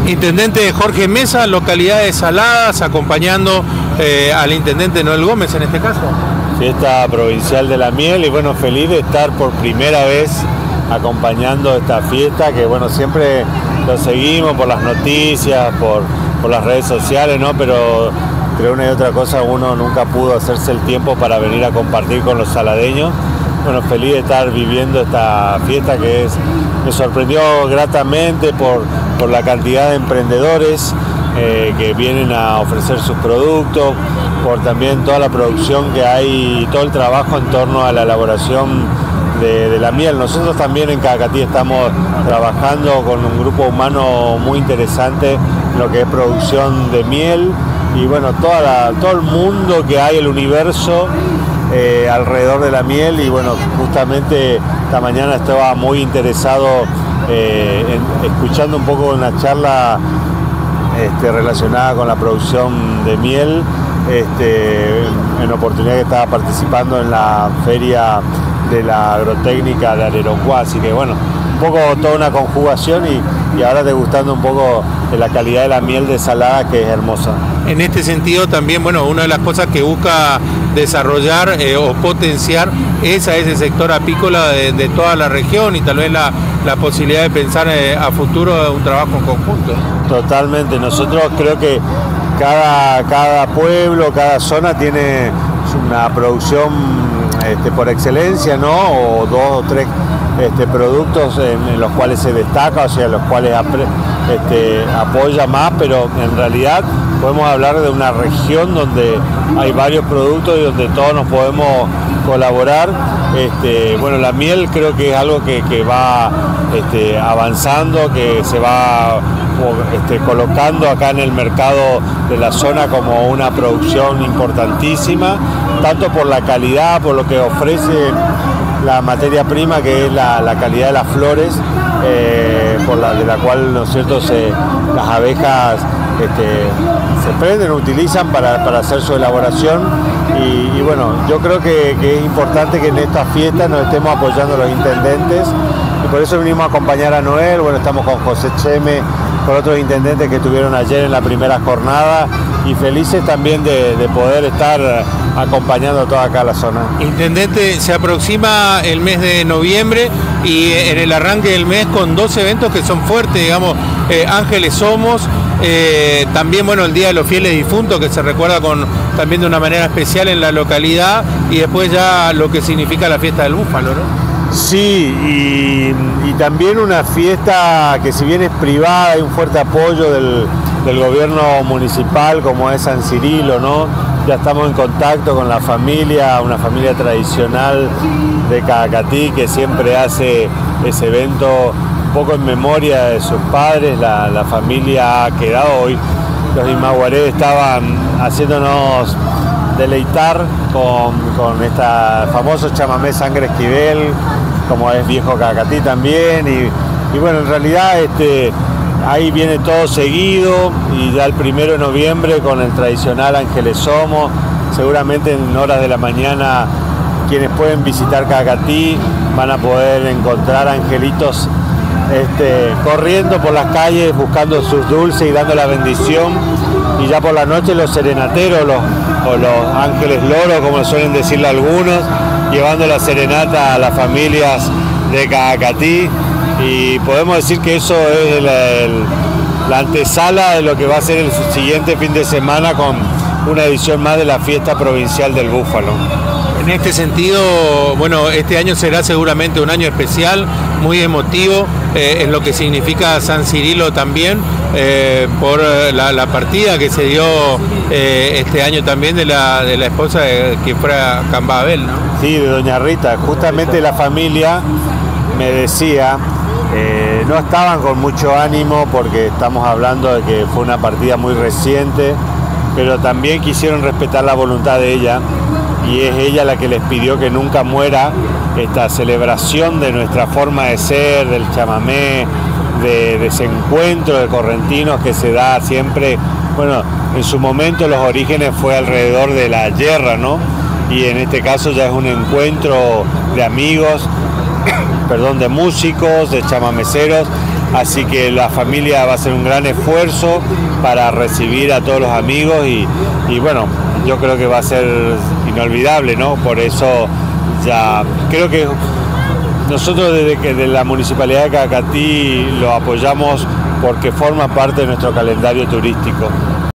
Intendente Jorge Mesa, localidades Saladas, acompañando al intendente Noel Gómez en este caso. Fiesta provincial de la miel y bueno, feliz de estar por primera vez acompañando esta fiesta que bueno, siempre lo seguimos por las noticias, por las redes sociales, ¿no? Pero creo una y otra cosa uno nunca pudo hacerse el tiempo para venir a compartir con los saladeños. Bueno, feliz de estar viviendo esta fiesta que me sorprendió gratamente por la cantidad de emprendedores que vienen a ofrecer sus productos, por también toda la producción que hay y todo el trabajo en torno a la elaboración de la miel. Nosotros también en Cacatí estamos trabajando con un grupo humano muy interesante en lo que es producción de miel y bueno, todo el mundo que hay, el universo alrededor de la miel y bueno, justamente esta mañana estaba muy interesado escuchando un poco una charla relacionada con la producción de miel, en oportunidad que estaba participando en la feria de la agrotécnica de Areroncuá, así que bueno, un poco toda una conjugación y ahora degustando un poco de la calidad de la miel de Salada, que es hermosa. En este sentido también, bueno, una de las cosas que busca desarrollar o potenciar es a ese sector apícola de toda la región y tal vez la posibilidad de pensar a futuro un trabajo en conjunto. Totalmente, nosotros creo que cada pueblo, cada zona tiene una producción por excelencia, ¿no? O dos o tres productos en los cuales se destaca, o sea, los cuales apoya más, pero en realidad podemos hablar de una región donde hay varios productos y donde todos nos podemos colaborar. Bueno, la miel creo que es algo que va avanzando, que se va colocando acá en el mercado de la zona como una producción importantísima, tanto por la calidad, por lo que ofrece la materia prima, que es la calidad de las flores, de la cual, ¿no es cierto?, las abejas se prenden, utilizan para hacer su elaboración y bueno, yo creo que es importante que en estas fiestas nos estemos apoyando los intendentes y por eso venimos a acompañar a Noel. Bueno, estamos con José Cheme, con otros intendentes que estuvieron ayer en la primera jornada y felices también de poder estar acompañando toda acá la zona. Intendente, se aproxima el mes de noviembre y en el arranque del mes con dos eventos que son fuertes, digamos, Ángeles Somos, también bueno, el Día de los Fieles Difuntos, que se recuerda también de una manera especial en la localidad, y después ya lo que significa la fiesta del búfalo, ¿no? Sí, y también una fiesta que si bien es privada, hay un fuerte apoyo del gobierno municipal, como es San Cirilo, ¿no? Ya estamos en contacto con la familia, una familia tradicional de Cacatí que siempre hace ese evento un poco en memoria de sus padres. La familia ha quedado hoy. Los Imaguaré estaban haciéndonos deleitar con esta famoso chamamé Sangre Esquivel, como es viejo Cacatí también, y bueno, en realidad ahí viene todo seguido y ya el 1 de noviembre con el tradicional Ángeles Somos, seguramente en horas de la mañana quienes pueden visitar Cacatí van a poder encontrar angelitos corriendo por las calles buscando sus dulces y dando la bendición, y ya por la noche los serenateros o los ángeles loro, como suelen decirle algunos, llevando la serenata a las familias de Cacatí, y podemos decir que eso es la antesala de lo que va a ser el siguiente fin de semana con una edición más de la fiesta provincial del búfalo. En este sentido, bueno, este año será seguramente un año especial, muy emotivo, en lo que significa San Cirilo también, por la partida que se dio este año también de la esposa que fuera Cambabel, ¿no? Sí, de doña Rita. Justamente la familia me decía, no estaban con mucho ánimo porque estamos hablando de que fue una partida muy reciente, pero también quisieron respetar la voluntad de ella, y es ella la que les pidió que nunca muera esta celebración de nuestra forma de ser, del chamamé, de ese encuentro de correntinos que se da siempre. Bueno, en su momento los orígenes fue alrededor de la yerra, ¿no? Y en este caso ya es un encuentro de amigos, de músicos, de chamameceros, así que la familia va a hacer un gran esfuerzo para recibir a todos los amigos y bueno, yo creo que va a ser inolvidable, ¿no? Por eso ya creo que nosotros desde la Municipalidad de Cacatí lo apoyamos porque forma parte de nuestro calendario turístico.